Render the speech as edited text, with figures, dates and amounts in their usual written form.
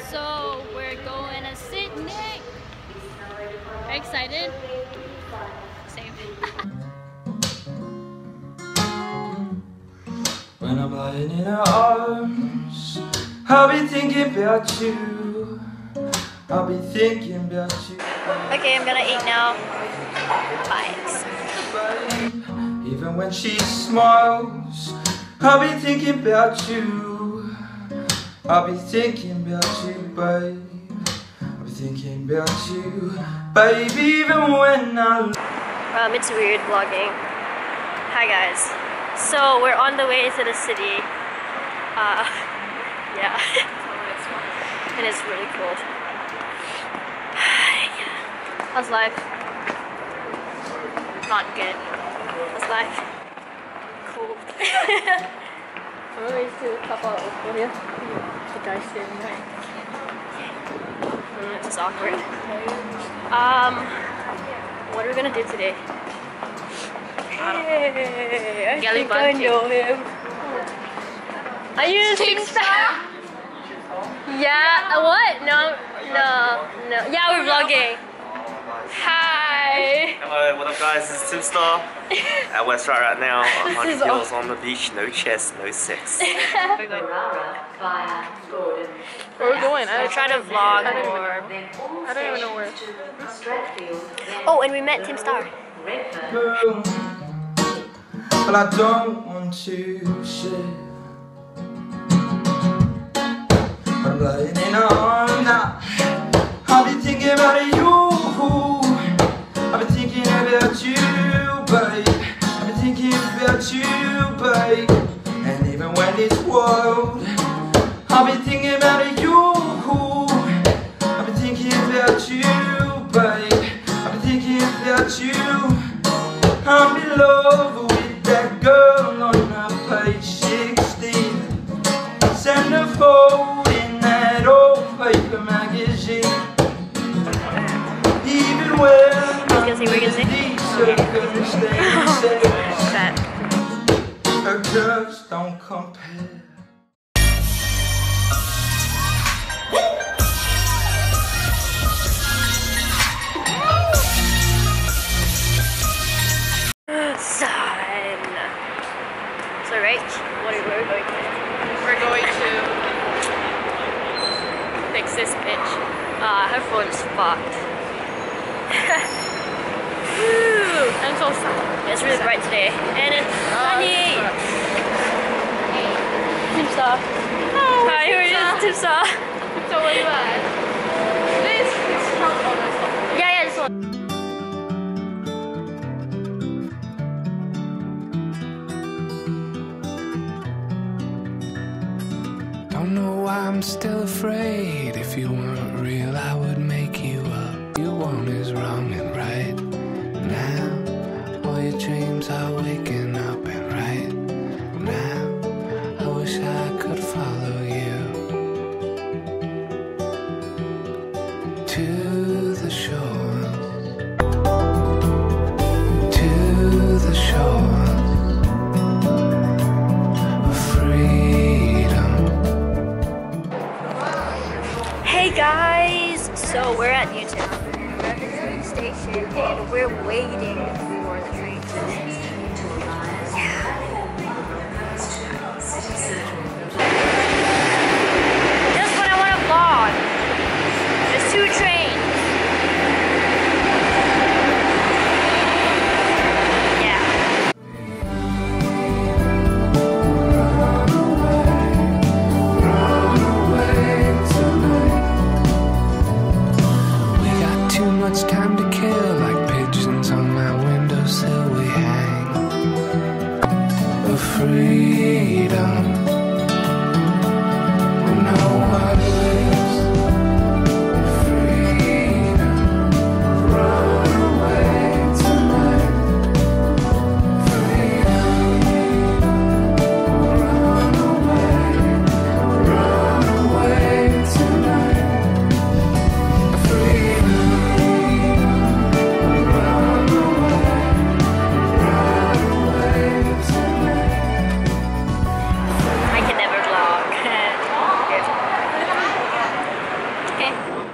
So we're going to Sydney. Are you excited? Same. When I'm lying in her arms, I'll be thinking about you. I'll be thinking about you. Okay, I'm gonna eat now. Bye. Even when she smiles, I'll be thinking about you. I'll be thinking about you, babe. I'll be thinking about you, baby, even when It's weird vlogging. Hi guys. So we're on the way to the city. Yeah. And it's really cold. How's life? Not good. How's life? Cold. I'm going to pop out over here. The guy's standing there. This is awkward. What are we gonna do today? Hey, I think I know him. Are you Team Star? Yeah. What? No. Yeah, we're vlogging. Hi. Hello, what up guys, this is Tim Star at Westside right now, 100 girls on the beach, no chest, no sex. Where we're going? I'm trying to vlog more. I don't even know where. Oh, and we met Tim Star. girl, but I don't want to share. But I'm lying in her arms now. I'll be thinking about you. I've been thinking about you, babe. I've been thinking about you, babe. And even when it's wild, I'll be thinking about you. I've been thinking about you, babe. I've been thinking about you. I'm in love with that girl on her page 16. Centerfold in that old paper magazine. Even when her girls don't compare. So Rach, what are we going to do? We're going to Fix this bitch. Her phone's fucked. Woo! I'm so sad. It's really bright today. And it's sunny! Tim Star. Oh, Hi, who are you? Tim Star. so what are you at? This trunk on this one. Yeah, this one. Don't know why I'm still afraid. If you weren't real, I would make you up. You want is wrong and right. Now, all your dreams are waking up and right. Now, I wish I could follow you to the shore, to the shore. Hey guys! So we're at Newton. We're at the train station and we're waiting for the train. Just when I want to vlog. There's 2 trains. Yeah. Too much time to kill, like pigeons on my windowsill we hang. Okay.